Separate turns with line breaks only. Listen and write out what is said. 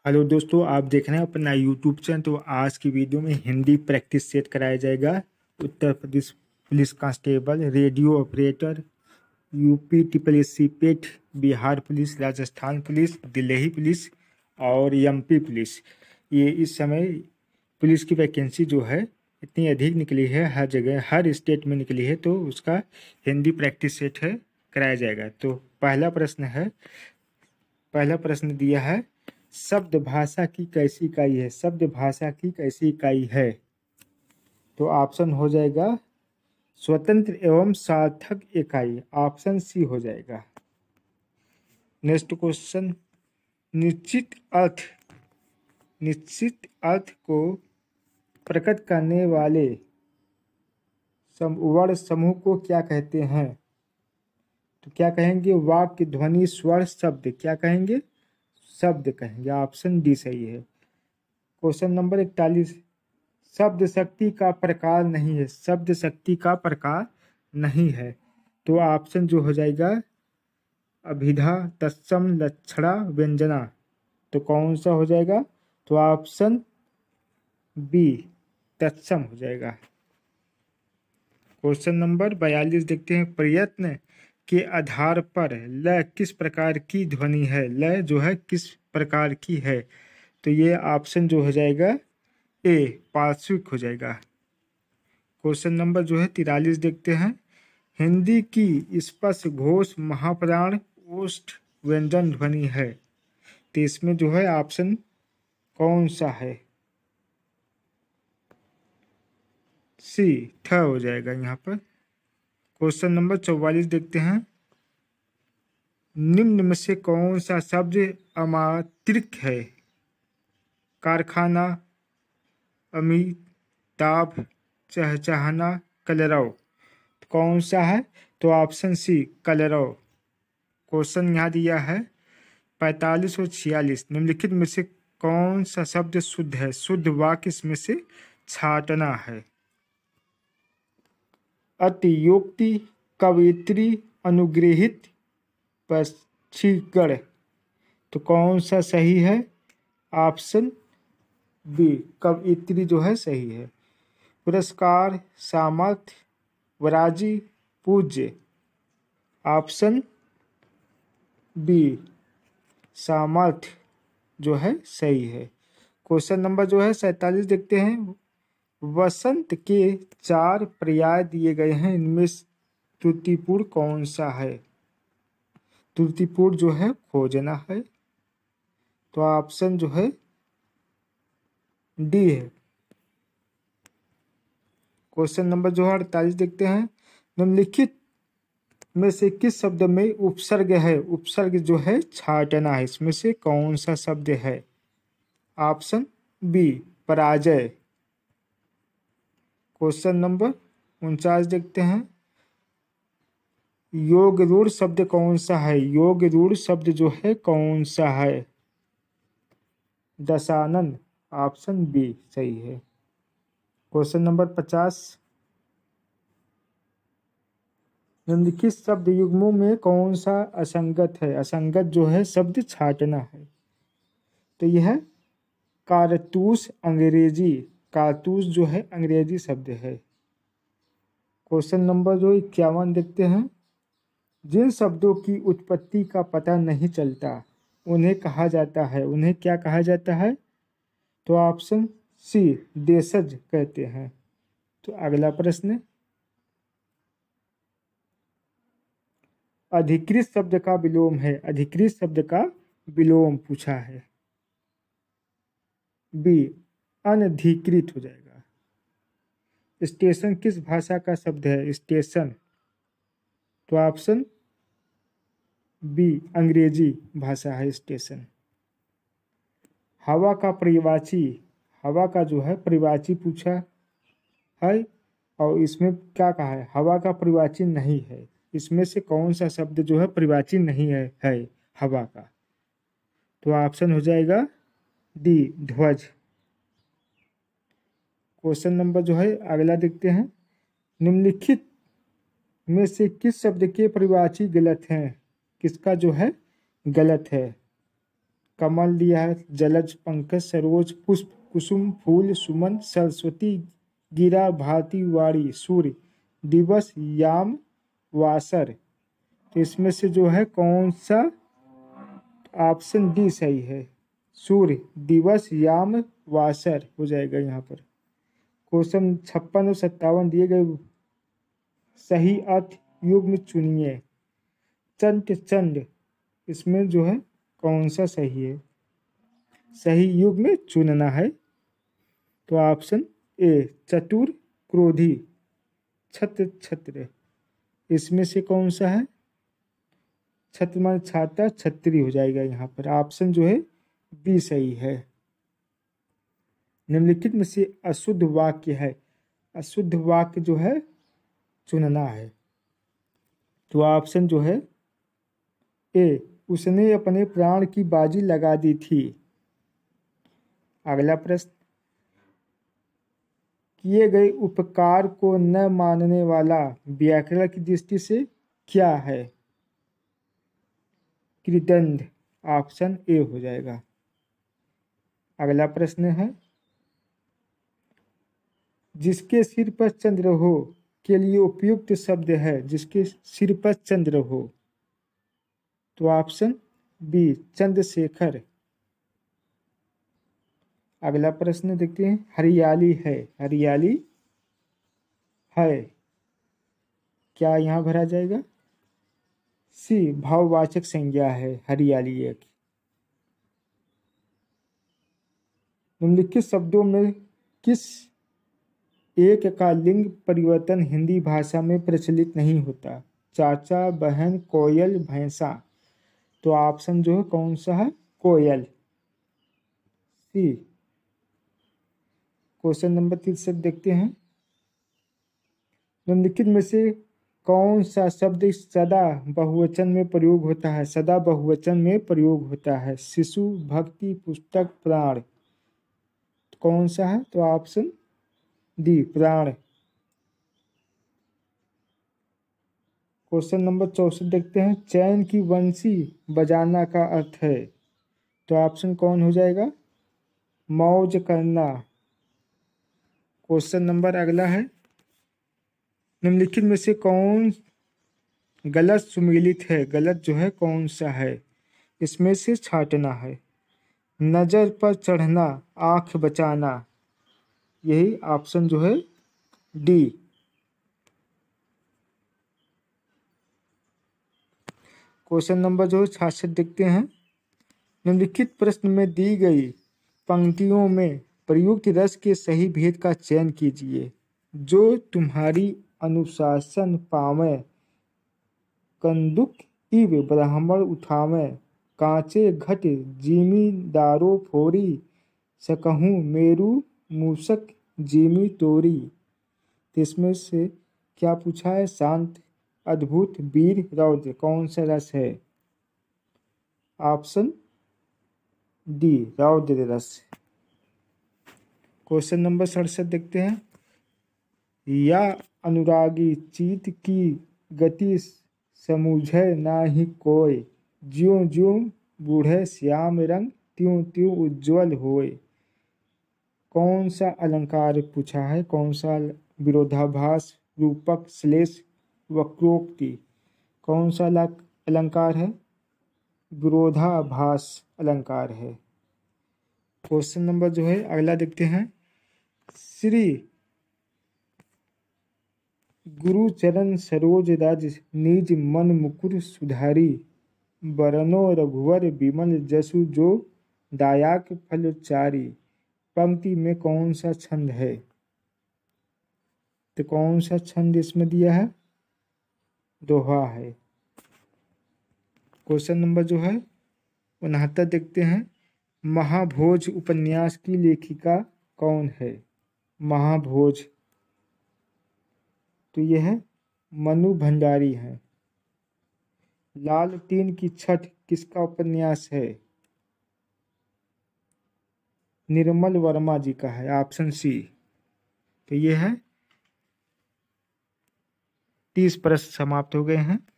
Hello दोस्तों, आप देख रहे हैं अपना यूट्यूब चैनल। तो आज की वीडियो में हिंदी प्रैक्टिस सेट कराया जाएगा। Uttar Pradesh police constable, radio operator, UP triple SC PET, Bihar police, Rajasthan police, Delhi police और एमपी पुलिस। ये इस समय पुलिस की वैकेंसी जो है इतनी अधिक निकली है, हर जगह हर स्टेट में निकली है, तो उसका हिंदी प्रैक्टिस सेट है कराया जाएगा। तो पहला प्रश्न दिया है, शब्द भाषा की कैसी इकाई है। शब्द भाषा की कैसी इकाई है? तो ऑप्शन हो जाएगा स्वतंत्र एवं सार्थक इकाई, ऑप्शन सी हो जाएगा। नेक्स्ट क्वेश्चन, निश्चित अर्थ निश्चित अर्थ को प्रकट करने वाले वर्ण समूह को क्या कहते हैं? तो क्या कहेंगे? वाक्य, ध्वनि, स्वर, शब्द। क्या कहेंगे? शब्द कहेंगे, ऑप्शन डी सही है। क्वेश्चन नंबर 41, शब्द शक्ति का प्रकार नहीं है। शब्द शक्ति का प्रकार नहीं है, तो ऑप्शन जो हो जाएगा अभिधा, तत्सम, लक्षणा, व्यंजना। तो कौन सा हो जाएगा? तो ऑप्शन बी तत्सम हो जाएगा। क्वेश्चन नंबर 42 देखते हैं, प्रयत्न के आधार पर लय किस प्रकार की ध्वनि है। लय जो है किस प्रकार की है? तो ये ऑप्शन जो हो जाएगा ए पार्श्विक हो जाएगा। क्वेश्चन नंबर जो है 43 देखते हैं, हिंदी की स्पर्श घोष महाप्राण ओष्ठ व्यंजन ध्वनि है। तो इसमें जो है ऑप्शन कौन सा है? सी ठ हो जाएगा यहाँ पर। क्वेश्चन नंबर 44 देखते हैं, निम्न में से कौन सा शब्द अमात्रिक है। कारखाना, अमिताभ, चहचहाना, कलरव। कौन सा है? तो ऑप्शन सी कलरव। क्वेश्चन यहाँ दिया है 45 और 46, निम्नलिखित में से कौन सा शब्द शुद्ध है। शुद्ध वाक्य इसमें से छाटना है। अतियोक्ति, कवित्री, अनुग्रहित, पक्षीगण। तो कौन सा सही है? ऑप्शन बी कवित्री जो है सही है। पुरस्कार, सामर्थ्य, वराजी, पूज्य। ऑप्शन बी सामर्थ्य जो है सही है। क्वेश्चन नंबर जो है 47 देखते हैं, वसंत के 4 पर्याय दिए गए हैं, इनमें त्रुटिपूर्ण कौन सा है? त्रुटिपूर्ण जो है खोजना है, तो ऑप्शन जो है डी है। क्वेश्चन नंबर जो है 48 देखते हैं, निम्नलिखित में से किस शब्द में उपसर्ग है। उपसर्ग जो है छाटना है, इसमें से कौन सा शब्द है? ऑप्शन बी पराजय। क्वेश्चन नंबर 49 देखते हैं, योग रूढ़ शब्द कौन सा है। योग रूढ़ शब्द जो है कौन सा है? दशानन, ऑप्शन बी सही है। क्वेश्चन नंबर 50, निम्नलिखित शब्द युग्मों में कौन सा असंगत है। असंगत जो है शब्द छाटना है, तो यह कारतूस अंग्रेजी, कारतूस जो है अंग्रेजी शब्द है। क्वेश्चन नंबर जो 51 देखते हैं, जिन शब्दों की उत्पत्ति का पता नहीं चलता उन्हें कहा जाता है। उन्हें क्या कहा जाता है? तो ऑप्शन सी देशज कहते हैं। तो अगला प्रश्न, अधिकृत शब्द का विलोम है। अधिकृत शब्द का विलोम पूछा है। बी अनधिकृत हो जाएगा। स्टेशन किस भाषा का शब्द है? स्टेशन, तो ऑप्शन बी अंग्रेजी भाषा है स्टेशन। हवा का परिवाची, हवा का जो है परिवाची पूछा है, और इसमें क्या कहा है? हवा का परिवाची नहीं है। इसमें से कौन सा शब्द जो है परिवाची नहीं है हवा का? तो ऑप्शन हो जाएगा डी ध्वज। क्वेश्चन नंबर जो है अगला देखते हैं, निम्नलिखित में से किस शब्द के परिवाची गलत हैं? किसका जो है गलत है? कमल दिया है, जलज, पंकज, सरोज, पुष्प, कुसुम, फूल, सुमन, सरस्वती, गिरा, भारती, वाणी, सूर्य, दिवस, याम, वासर। तो इसमें से जो है कौन सा ऑप्शन डी सही है? सूर्य, दिवस, याम, वासर हो जाएगा यहाँ पर। क्वेश्चन 56 और 57 दिए गए सही अर्थ युग्म चुनिए। चंट, चंड, इसमें जो है कौन सा सही है? सही युग्म चुनना है। तो ऑप्शन ए चतुर, क्रोधी, छत्र, छत्र, इसमें से कौन सा है? छत्र मान छाता, छत्री हो जाएगा यहाँ पर। ऑप्शन जो है बी सही है। निम्नलिखित में से अशुद्ध वाक्य है, अशुद्ध वाक्य जो है चुनना है। तो ऑप्शन जो है ए उसने अपने प्राण की बाजी लगा दी थी। अगला प्रश्न, किए गए उपकार को न मानने वाला व्याकरण की दृष्टि से क्या है? कृदंत, ऑप्शन ए हो जाएगा। अगला प्रश्न है, जिसके सिर पर चंद्र हो के लिए उपयुक्त शब्द है, जिसके सिर पर चंद्र हो। तो ऑप्शन बी चंद्रशेखर। अगला प्रश्न देखते हैं, हरियाली है, हरियाली है, क्या यहाँ भरा जाएगा? सी भाववाचक संज्ञा है, हरियाली एक। निम्नलिखित शब्दों में किस एक का लिंग परिवर्तन हिंदी भाषा में प्रचलित नहीं होता? चाचा, बहन, कोयल, भैंसा। तो ऑप्शन जो है कौन सा है? कोयल, सी। क्वेश्चन नंबर 63 देखते हैं, निम्नलिखित में से कौन सा शब्द सदा बहुवचन में प्रयोग होता है? सदा बहुवचन में प्रयोग होता है। शिशु, भक्ति, पुस्तक, प्राण, कौन सा है? तो ऑप्शन डी प्राण। क्वेश्चन नंबर 64 देखते हैं, चैन की बंसी बजाना का अर्थ है। तो ऑप्शन कौन हो जाएगा? मौज करना। क्वेश्चन नंबर अगला है, निम्नलिखित में से कौन गलत सुमेलित है? गलत जो है कौन सा है? इसमें से छांटना है। नजर पर चढ़ना, आंख बचाना, यही ऑप्शन जो है डी। क्वेश्चन नंबर जो है 66 देखते हैं, निम्नलिखित प्रश्न में दी गई पंक्तियों में प्रयुक्त रस के सही भेद का चयन कीजिए। जो तुम्हारी अनुशासन पावे, कंदुक इव ब्राह्मण उठावे, कांचे घट जिमीदारो फोरी, सकहूँ मेरू मूसक जिमी तोरी। इसमें से क्या पूछा है? शांत, अद्भुत, वीर, रौद्र, कौन सा रस है? ऑप्शन डी रौद्र रस। क्वेश्चन नंबर 67 देखते हैं, या अनुरागी चित की गति समूझे नाही कोय, ज्यों ज्यों बूढ़े श्याम रंग, त्यों त्यों उज्ज्वल होय। कौन सा अलंकार पूछा है? कौन सा विरोधाभास, रूपक, श्लेष, वक्रोक्ति, कौन सा अलंकार है? विरोधाभास अलंकार है। क्वेश्चन नंबर जो है अगला देखते हैं, श्री गुरु चरण सरोज राज, निज मन मुकुर सुधारी, बरनो रघुवर विमल जसु जो, दायाक फलचारी। पंक्ति में कौन सा छंद है? तो कौन सा छंद इसमें दिया है? दोहा है। क्वेश्चन नंबर जो है 69 देखते हैं, महाभोज उपन्यास की लेखिका कौन है? महाभोज, तो यह है मनु भंडारी है। लालटेन की छठ किसका उपन्यास है? निर्मल वर्मा जी का है, ऑप्शन सी। तो यह है 30 प्रश्न समाप्त हो गए हैं।